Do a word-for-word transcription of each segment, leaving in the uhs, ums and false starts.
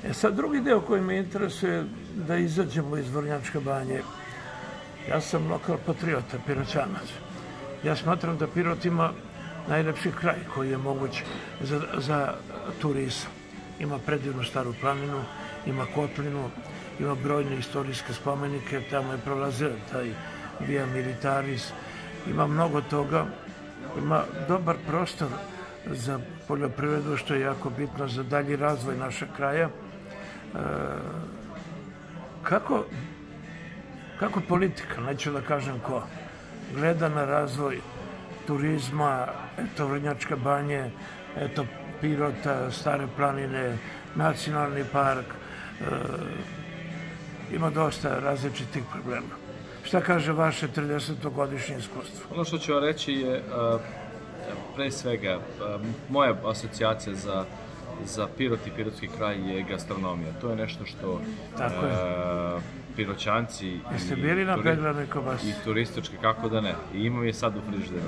E sad, drugi deo koji me interesuje da izađemo iz Vrnjačke banje. Ja sam lokal patriota, Piroćanac. Ja smatram da Pirot ima najlepši kraj koji je moguć za, za turizam. Ima predivnu Staru planinu, ima Kotlinu, ima brojne istorijske spomenike, tamo je prolazio taj Via Militaris, ima mnogo toga, ima dobar prostor za poljoprivredu, što je jako bitno za dalji razvoj našeg kraja. E, kako, kako politika, neću da kažem ko, gleda na razvoj turizma, eto Vrnjačke banje, eto Pirota, Stare planine, nacionalni park, e, ima dosta različitih problema. Šta kaže vaše tridesetogodišnje iskustvo? Ono što ću vam reći je, pre svega, moja asocijacija za, za Pirot i pirotski kraj je gastronomija. To je nešto što Tako je. Piroćanci Jeste bili na peglanoj kobasi? I turistički, kako da ne. I imam je sad u frižideru.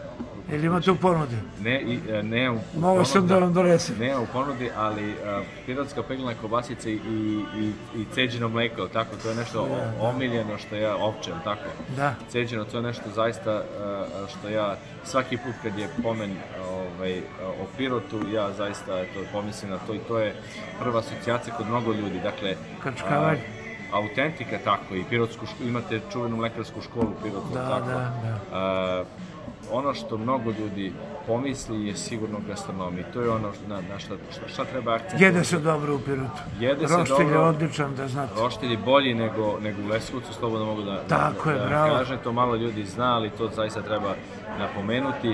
Ili imate u ponudi? Ne, i, ne u ponudi. Mogu sam da vam donesem. Ne u ponudi, ali uh, pirotska peglana kobasica i, i, i ceđeno mleko, tako, to je nešto Da, da. omiljeno što ja ovčem, tako. Da. Ceđeno, to je nešto zaista uh, što ja svaki put kad je pomen ovaj, o Pirotu, ja zaista to pomislim na to i to je prva asocijacija kod mnogo ljudi. Dakle, Krčkavalj. Autentika, tako, i pirotsku, imate čuvenu mlekarsku školu u Pirotu, Da, tako. da, da. Uh, ono što mnogo ljudi pomisli je sigurno gastronomija. To je ono na, na šta, šta, šta treba akcentovati. Jede se dobro u Pirotu. Jede se Roštilj je dobro. odličan, da znate. Roštilj je bolji nego, nego u Leskovcu, slobodno mogu da, Tako da, je, da bravo. kažem. To malo ljudi zna, ali to zaista treba napomenuti.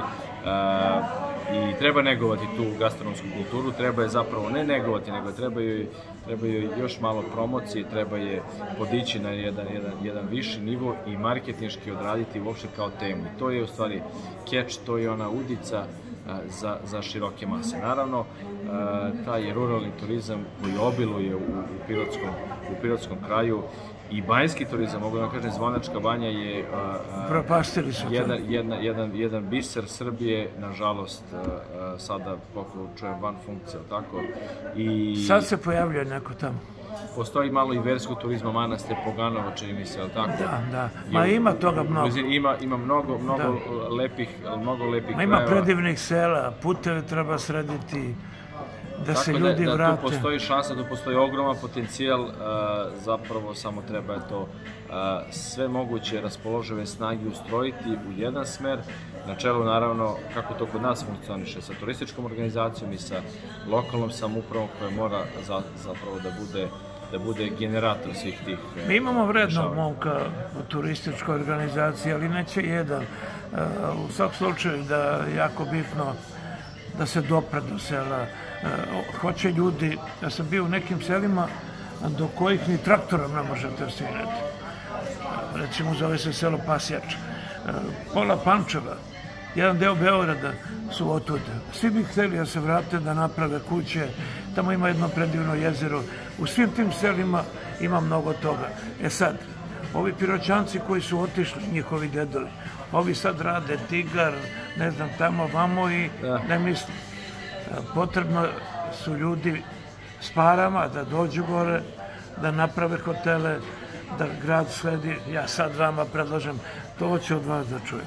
Uh, I treba negovati tu gastronomsku kulturu, treba je zapravo ne negovati, nego treba joj, treba joj još malo promocije, treba je podići na jedan, jedan, jedan viši nivo i marketinški odraditi uopšte kao temu. To je u stvari catch, to je ona udica uh, za, za široke mase. Naravno, uh, taj ruralni turizam koji obiluje u, u, pirotskom, u pirotskom kraju i banjski turizam, mogu da kažem, Zvonjačka banja je Propastili su jedan, jedan, jedan, jedan biser Srbije, nažalost, sada, koliko čujem, van funkcije, tako? I sad se pojavljuje neko tamo. Postoji malo i verskog turizma, manastir Poganovo, čini mi se, ali tako? Da, da. Ma ima toga mnogo. Ima, ima mnogo, mnogo Da. lepih, mnogo lepih Ma ima krajeva. predivnih sela, puteve treba srediti, da se Tako ljudi da, da vrate. tu postoji šansa, tu postoji ogroman potencijal, zapravo samo treba je to sve moguće raspoložive snage ustrojiti u jedan smer, na čelu naravno kako to kod nas funkcioniše sa turističkom organizacijom i sa lokalnom samoupravom koja mora za, zapravo da bude da bude generator svih tih... Mi imamo vrednog momka u turističkoj organizaciji, ali neće jedan. U svakom slučaju da je jako bitno da se dopre do sela. Hoće ljudi, ja sam bio u nekim selima do kojih ni traktorom ne možete stignete. Recimo zove se selo Pasjač. Pola Pančeva, jedan deo Beograda su otuda. Svi bi hteli da se vrate, da naprave kuće, tamo ima jedno predivno jezero. U svim tim selima ima mnogo toga. E sad, ovi Piroćanci koji su otišli, njihovi dedovi, ovi sad rade Tigar, ne znam, tamo, vamo i ne mislim. Potrebno su ljudi s parama da dođu gore, da naprave hotele, da grad sledi. Ja sad vama predlažem, to ću od vas da čujem.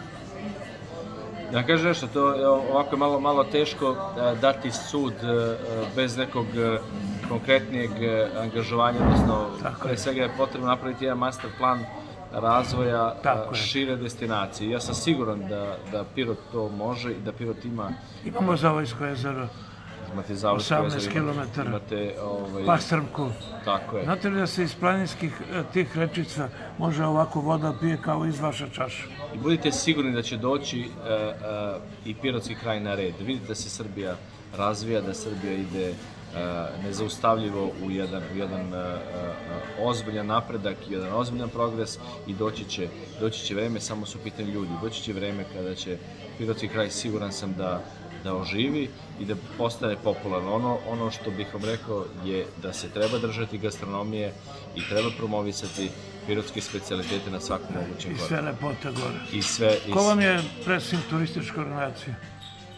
Da kažem nešto, to je ovako malo, malo teško dati sud bez nekog konkretnijeg angažovanja, odnosno pre svega je potrebno napraviti jedan master plan razvoja šire destinacije. Ja sam siguran da, da Pirot to može i da Pirot ima... Imamo Zavojsko jezero, osamnaest kilometara, imate ovaj, Pastrmku. Tako je. Znate li da se iz planinskih tih rečica može ovako voda pije kao iz vaše čaše? I budite sigurni da će doći uh, uh, i pirotski kraj na red. Vidite da se Srbija razvija, da Srbija ide uh, nezaustavljivo u jedan, u jedan uh, uh, ozbiljan napredak, jedan ozbiljan progres i doći će, doći će vreme, samo su pitanje ljudi, doći će vreme kada će pirotski kraj, siguran sam da da oživi i da postane popularno. Ono, ono što bih vam rekao je da se treba držati gastronomije i treba promovisati pirotske specijalitete na svakom mogućem I koraku. sve lepote gore. I sve... I Ko vam je predsjednik turističke organizacije?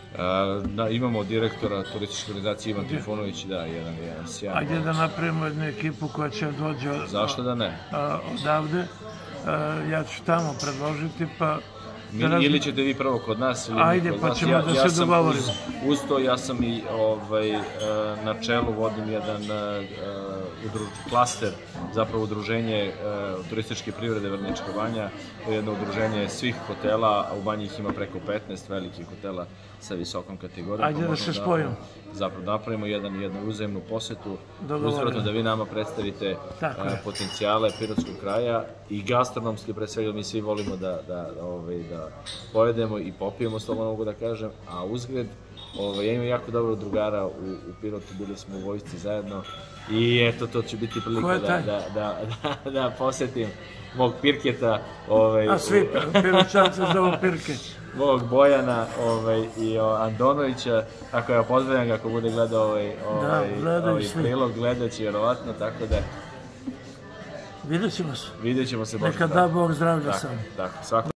Da, imamo direktora turističke organizacije Ivan Trifunović, da, jedan, jedan sjajan. Ajde da napravimo jednu ekipu koja će dođe Zašto da ne? Odavde. Ja ću tamo predložiti, pa... Ili ćete vi prvo kod nas, ili Ajde, pa ćemo da se dogovorimo. Uz to ja sam i na čelu vodim jedan klaster, zapravo udruženje turističke privrede Vrnjačka Banja, jedno udruženje svih hotela, a u Banji ih ima preko petnaest velikih hotela sa visokom kategorijom. Ajde da se spojimo. Zapravo napravimo jednu uzajemnu posetu, uzvratno da vi nama predstavite potencijale pirotskog kraja i gastronomski, pre svega mi svi volimo da pojedemo i popijemo, slobodno mogu da kažem, a uzgred, ja imam jako dobro drugara u Pirotu, bili smo u vojsci zajedno i eto, to će biti prilika da posetim mog Pirketa. A svi Piročanci zovu Pirket. Mog Bojana i Andonovića, ako ja pozdravljam ga, ako bude gledao ovaj prilog, gledat će vjerovatno, tako da... Vidjet ćemo se. Vidjet ćemo se. Neka da Bog zdravlja sam. Tako, svako.